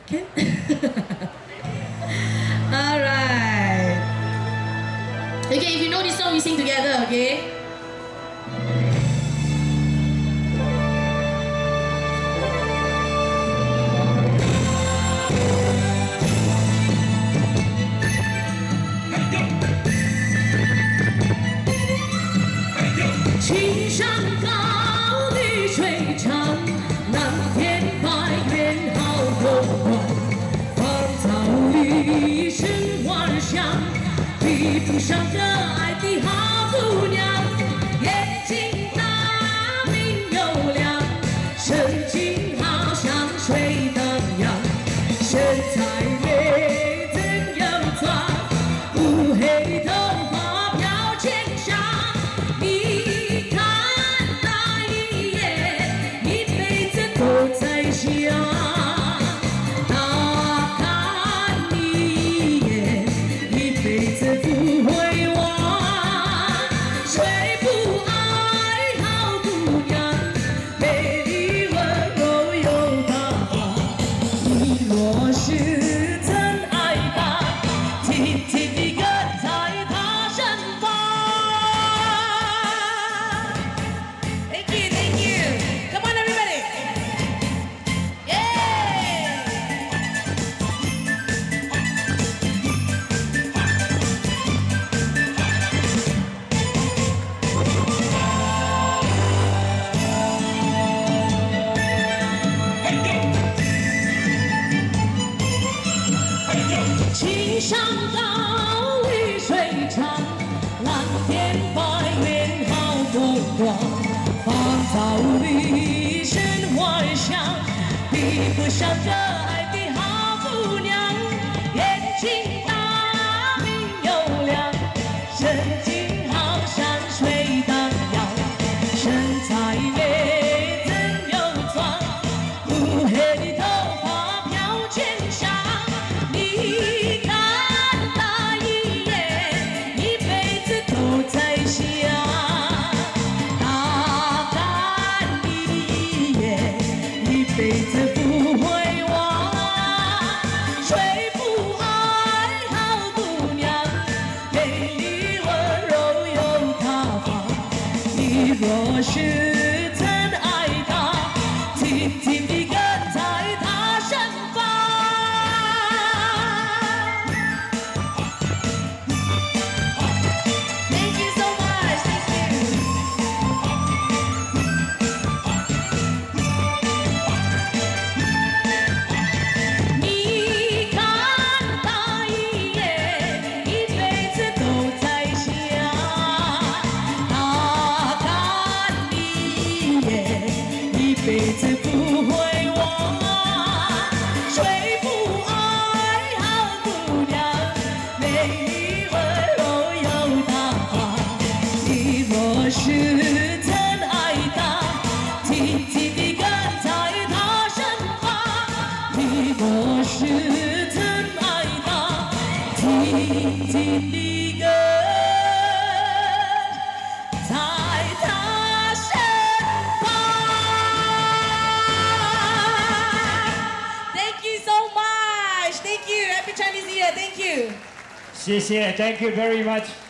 Can? Alright. Okay, if you know this song, we sing together, okay? 青山高，绿水长，蓝天白云好风光。芳草绿，生花香，比不上可爱的好姑娘。眼睛大，明又亮，神情好像水荡漾，身材美真又壮，乌黑头发飘千上。你看他一眼，一辈子都在想。他看你一眼，一辈子不会忘。谁不爱好姑娘？美丽温柔又大方。你若是真爱她，紧紧地跟在她身旁。Thank you, thank you. Come on, everybody. Yeah. 青山高，绿水长，蓝天白云好风光。芳草绿，生花香，比不上可爱的好姑娘。眼睛大，明又亮，神情好像水荡漾，身材美真又壮，乌黑的头发飘千上。你看他一眼，一辈子都在想。他看你一眼，一辈子不会忘。谁不爱好姑娘？美丽温柔又大方。你若是真爱她，紧紧地跟在她身旁。Thank you so much. Thank you. 你看他一眼，一辈子都在想。他看你一眼，一辈子不会忘。谁不爱好姑娘？美丽温柔又大方。你若是真爱她，紧紧地跟在她身旁。你若是真爱她，紧紧地跟在她身旁。Thank you so much. Thank you. Happy Chinese New Year. Thank you. 谢谢 ，Thank you very much。